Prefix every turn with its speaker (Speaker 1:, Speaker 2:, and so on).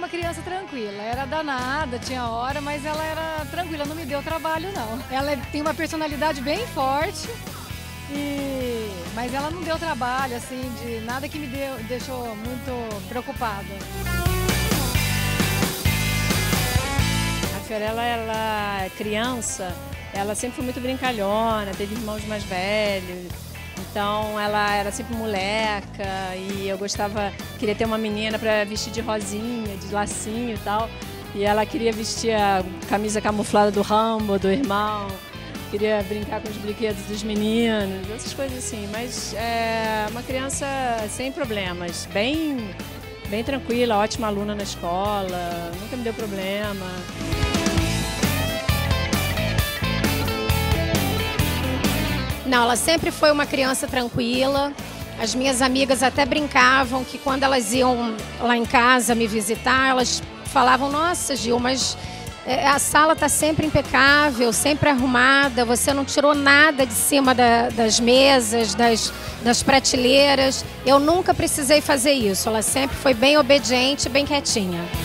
Speaker 1: uma criança tranquila, era danada, tinha hora, mas ela era tranquila, não me deu trabalho não. Ela tem uma personalidade bem forte, mas ela não deu trabalho, assim, de nada que me deixou muito preocupada.
Speaker 2: A Fiorella, ela é criança, ela sempre foi muito brincalhona, teve irmãos mais velhos. Então ela era sempre moleca e eu queria ter uma menina para vestir de rosinha, de lacinho e tal. E ela queria vestir a camisa camuflada do Rambo, do irmão, queria brincar com os brinquedos dos meninos, essas coisas assim. Mas é uma criança sem problemas, bem tranquila, ótima aluna na escola, nunca me deu problema.
Speaker 3: Não, ela sempre foi uma criança tranquila. As minhas amigas até brincavam que quando elas iam lá em casa me visitar, elas falavam, nossa, Gil, mas a sala está sempre impecável, sempre arrumada, você não tirou nada de cima das mesas, das prateleiras. Eu nunca precisei fazer isso, ela sempre foi bem obediente, bem quietinha.